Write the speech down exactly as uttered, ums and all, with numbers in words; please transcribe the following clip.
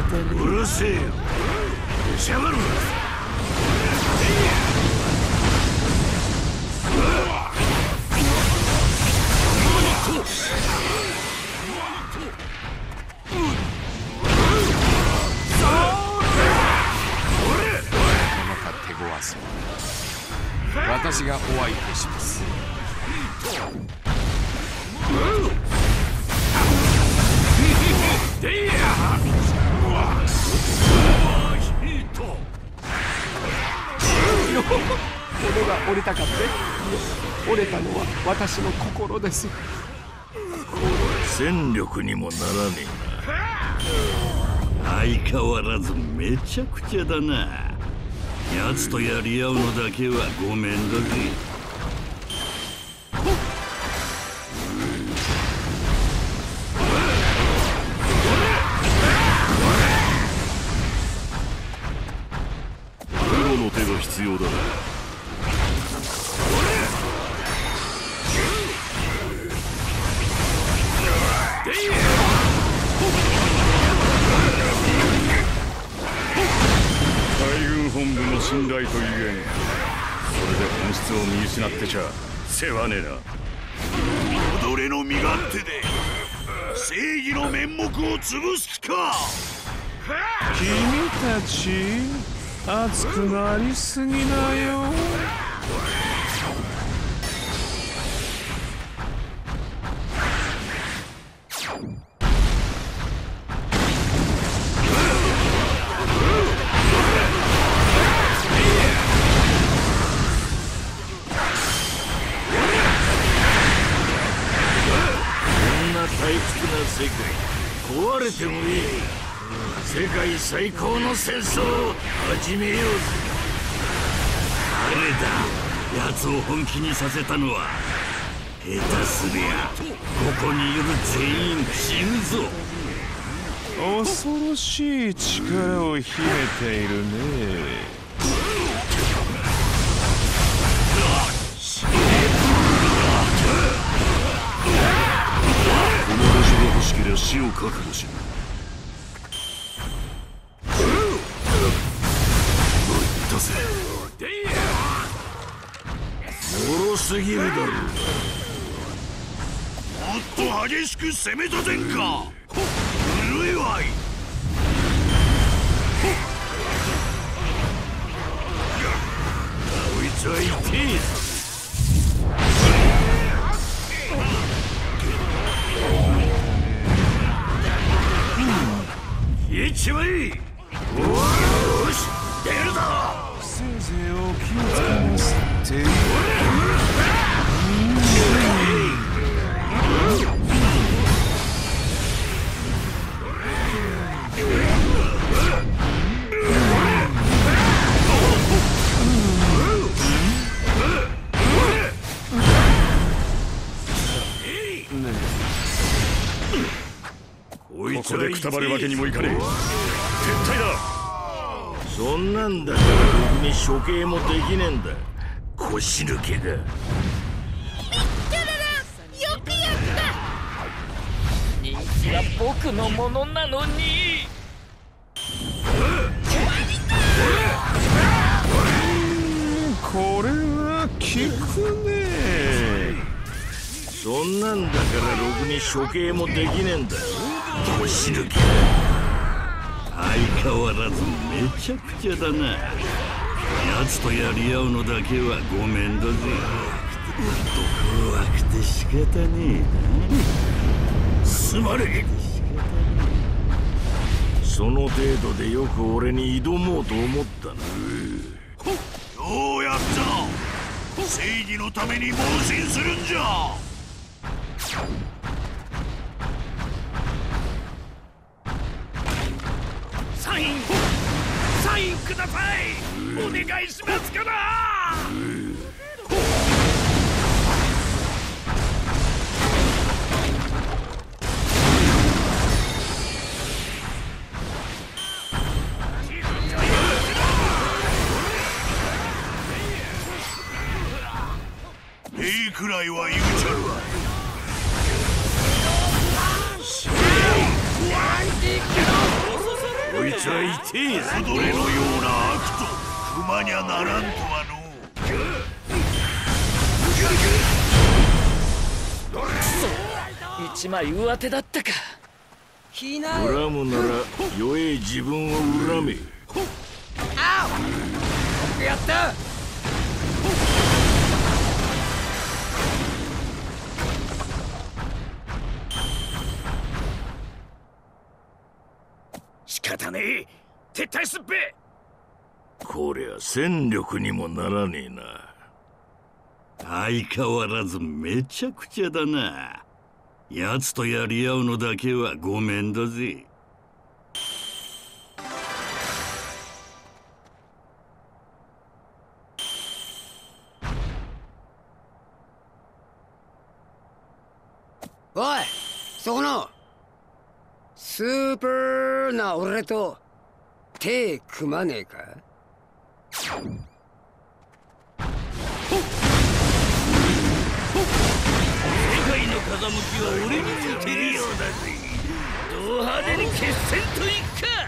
げてね。 うるせえよ。出しゃばるな。 私がお相手します。骨が折れたかって。折れたのは私の心です。 戦力にもならねえな。相変わらずめちゃくちゃだな。奴とやり合うのだけはごめんだぜ。 プロの手が必要だな。本部の信頼とゆえん、それで本質を見失ってちゃ世話ねえな。 踊れの身勝手で正義の面目を潰す気か。 君たち熱くなりすぎだよ。 退屈な世界壊れてもいい。世界最高の戦争を始めようぜ。誰だ、奴を本気にさせたのは。下手すりゃここにいる全員死ぬぞ。 恐ろしい力を秘めているね。 欲しけりゃ死を覚悟しろ。 出せ。脆すぎるだろ。もっと激しく攻めたてんか。古いわい。こいつは痛えぞ。消えちまえ。おーし、出るぞ。 せいぜいお気をつけなさって。 ここでくたばるわけにもいかねえ。撤退だ。 そんなんだからろくに処刑もできねえんだ。腰抜けが。 よくやった。人気は僕のものなのに。 これは効くね。 そんなんだからろくに処刑もできねえんだ。腰抜け。相変わらずめちゃくちゃだな。奴とやり合うのだけはごめんだぜ。怖くて仕方ねえな。すまねえ。その程度でよく俺に挑もうと思ったな。どうやった正義のために盲信するんじゃ。 サインサインください。お願いしますから。 いいくらいは言うちゃるわ。 つは痛えぞ。俺のような悪と熊にゃならんとはの。 一枚上手だったか。 恨むなら弱え自分を恨め。 あお、よくやった。 仕方ねえ、撤退すっぺ。こりゃ戦力にもならねえな。相変わらずめちゃくちゃだな。奴とやり合うのだけはごめんだぜ。 おい、そこのスーパーな俺と手組まねえか？ 世界の風向きは俺に似てるようだぜ。ド派手に決戦といくか。